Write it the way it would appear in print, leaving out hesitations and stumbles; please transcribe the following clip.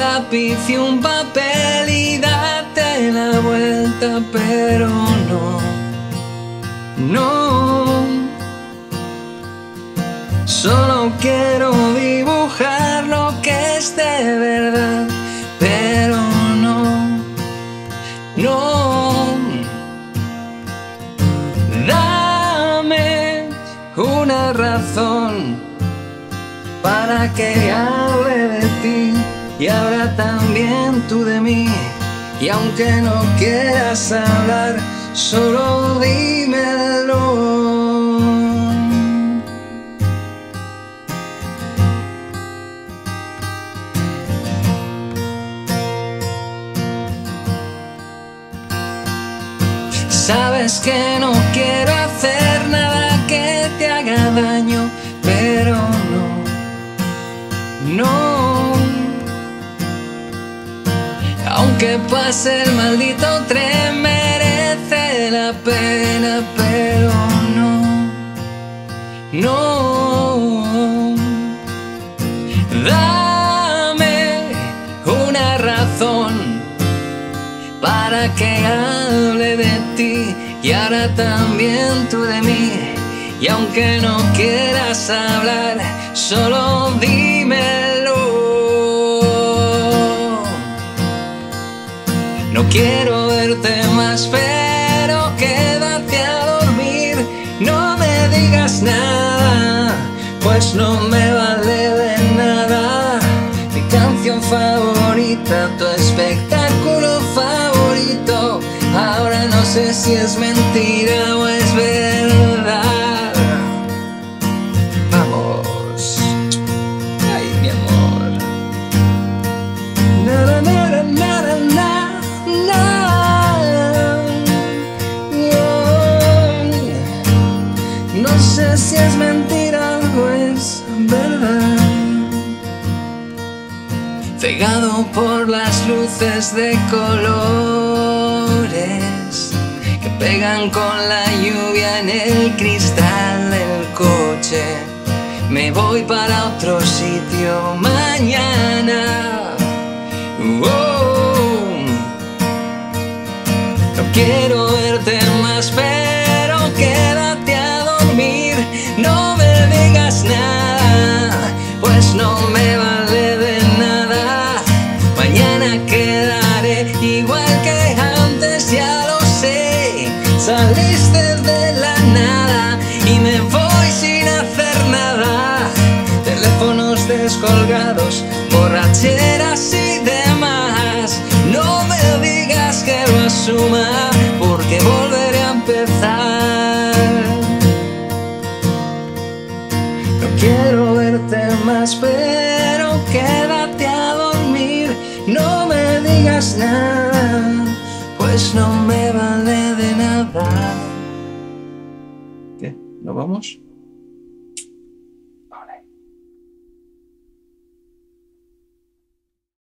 lápiz y un papel y date la vuelta, pero no, no. Solo quiero dibujar lo que es de verdad, pero no, no. Dame una razón para que hable de ti y ahora también tú de mí. Y aunque no quieras hablar, solo dímelo. Sabes que no quiero hacer nada que te haga daño, pero no, no. Aunque pase el maldito tren, merece la pena, pero no, no. Dame una razón para que hable de ti y ahora también tú de mí. Y aunque no quieras hablar, solo dímelo. No quiero verte más, pero quédate a dormir. No me digas nada, pues no me vale de nada. Mi canción favorita, tu espectáculo favorito. Ahora no sé si es mentira o es verdad. Vamos. Ay, mi amor. Na, na, na, na, na, na. No sé si es mentira o es verdad. Cegado por las luces de colores que pegan con la lluvia en el cristal del coche, me voy para otro sitio mañana. No quiero verte más, pero quédate a dormir. No me digas nada, pues no me vale de nada. Mañana quedaré igual que antes, ya lo sé. Saliste de la nada y me voy sin hacer nada. Teléfonos descolgados, borracheras y demás. No me digas que lo asuma, porque volveré a empezar. No quiero verte más, pero quédate a dormir. No me digas nada, pues no me vale de nada. ¿Qué? ¿Nos vamos?